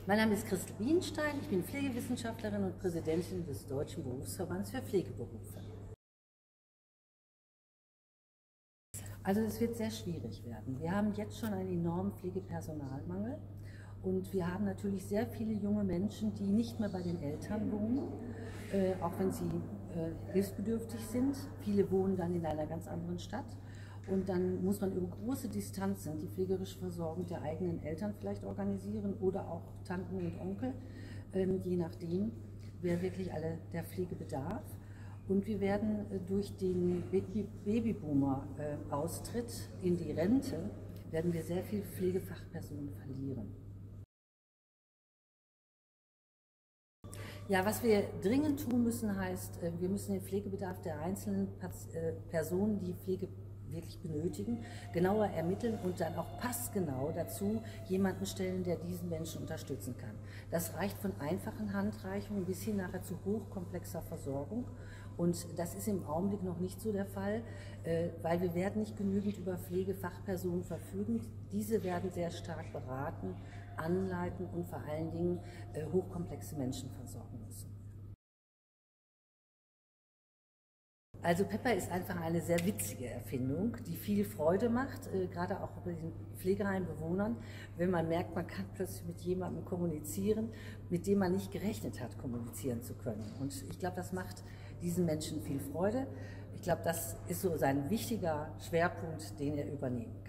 Mein Name ist Christel Bienstein, ich bin Pflegewissenschaftlerin und Präsidentin des Deutschen Berufsverbands für Pflegeberufe. Also es wird sehr schwierig werden. Wir haben jetzt schon einen enormen Pflegepersonalmangel und wir haben natürlich sehr viele junge Menschen, die nicht mehr bei den Eltern wohnen, auch wenn sie hilfsbedürftig sind. Viele wohnen dann in einer ganz anderen Stadt. Und dann muss man über große Distanzen die pflegerische Versorgung der eigenen Eltern vielleicht organisieren oder auch Tanten und Onkel, je nachdem, wer wirklich alle der Pflege bedarf. Und wir werden durch den Babyboomer-Austritt in die Rente, werden wir sehr viele Pflegefachpersonen verlieren. Ja, was wir dringend tun müssen, heißt, wir müssen den Pflegebedarf der einzelnen Personen, die Pflege wirklich benötigen, genauer ermitteln und dann auch passgenau dazu jemanden stellen, der diesen Menschen unterstützen kann. Das reicht von einfachen Handreichungen bis hin nachher zu hochkomplexer Versorgung. Und das ist im Augenblick noch nicht so der Fall, weil wir werden nicht genügend über Pflegefachpersonen verfügen. Diese werden sehr stark beraten, anleiten und vor allen Dingen hochkomplexe Menschen versorgen müssen. Also Pepper ist einfach eine sehr witzige Erfindung, die viel Freude macht, gerade auch bei den Pflegeheimbewohnern, wenn man merkt, man kann plötzlich mit jemandem kommunizieren, mit dem man nicht gerechnet hat, kommunizieren zu können. Und ich glaube, das macht diesen Menschen viel Freude. Ich glaube, das ist so sein wichtiger Schwerpunkt, den er übernehmen kann.